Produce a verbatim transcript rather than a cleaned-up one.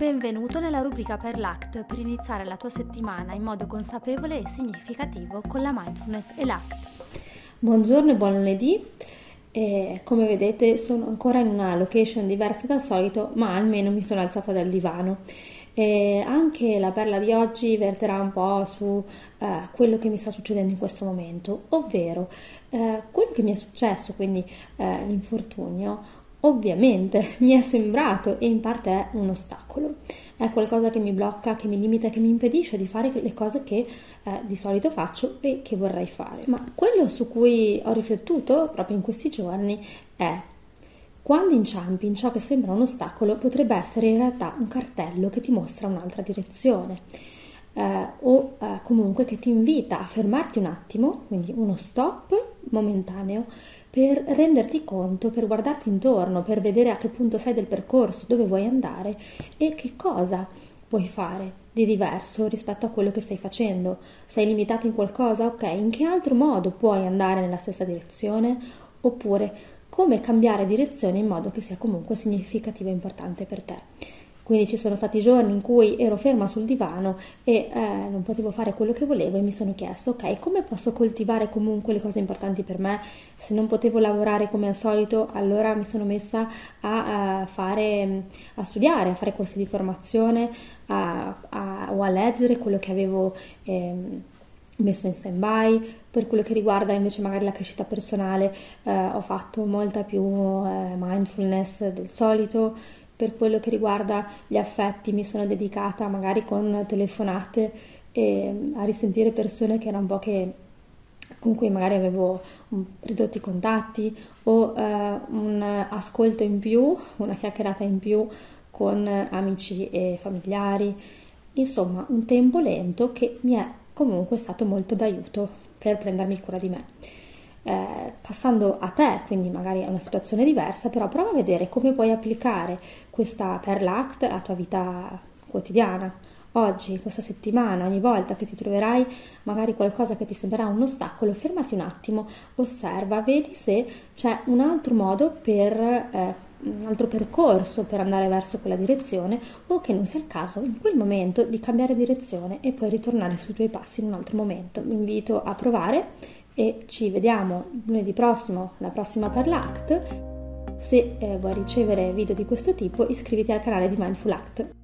Benvenuto nella rubrica per l'Act per iniziare la tua settimana in modo consapevole e significativo con la mindfulness e l'Act. Buongiorno e buon lunedì. E come vedete sono ancora in una location diversa dal solito, ma almeno mi sono alzata dal divano. E anche la perla di oggi verterà un po' su eh, quello che mi sta succedendo in questo momento, ovvero eh, quello che mi è successo, quindi eh, l'infortunio. Ovviamente mi è sembrato e in parte è un ostacolo, è qualcosa che mi blocca, che mi limita, che mi impedisce di fare le cose che eh, di solito faccio e che vorrei fare. Ma quello su cui ho riflettuto proprio in questi giorni è: quando inciampi in ciò che sembra un ostacolo, potrebbe essere in realtà un cartello che ti mostra un'altra direzione. Eh, o eh, comunque che ti invita a fermarti un attimo, quindi uno stop momentaneo, per renderti conto, per guardarti intorno, per vedere a che punto sei del percorso, dove vuoi andare e che cosa puoi fare di diverso rispetto a quello che stai facendo. Sei limitato in qualcosa? Ok, in che altro modo puoi andare nella stessa direzione? Oppure come cambiare direzione in modo che sia comunque significativo e importante per te. Quindi ci sono stati giorni in cui ero ferma sul divano e eh, non potevo fare quello che volevo e mi sono chiesto: ok, come posso coltivare comunque le cose importanti per me? Se non potevo lavorare come al solito, allora mi sono messa a, a fare, a studiare, a fare corsi di formazione a, a, o a leggere quello che avevo eh, messo in stand-by. Per quello che riguarda invece magari la crescita personale, eh, ho fatto molta più eh, mindfulness del solito. Per quello che riguarda gli affetti mi sono dedicata magari con telefonate e a risentire persone che erano un po' che con cui magari avevo un, ridotti contatti o eh, un ascolto in più, una chiacchierata in più con amici e familiari. Insomma, un tempo lento che mi è comunque stato molto d'aiuto per prendermi cura di me. Eh, passando a te, quindi magari è una situazione diversa, però prova a vedere come puoi applicare questa per l'Act alla tua vita quotidiana. Oggi, questa settimana, ogni volta che ti troverai magari qualcosa che ti sembrerà un ostacolo, fermati un attimo, osserva, vedi se c'è un altro modo per eh, un altro percorso per andare verso quella direzione, o che non sia il caso in quel momento di cambiare direzione e poi ritornare sui tuoi passi in un altro momento. Vi invito a provare e ci vediamo lunedì prossimo, la prossima per l'Act. Se eh, vuoi ricevere video di questo tipo, iscriviti al canale di Mindful Act.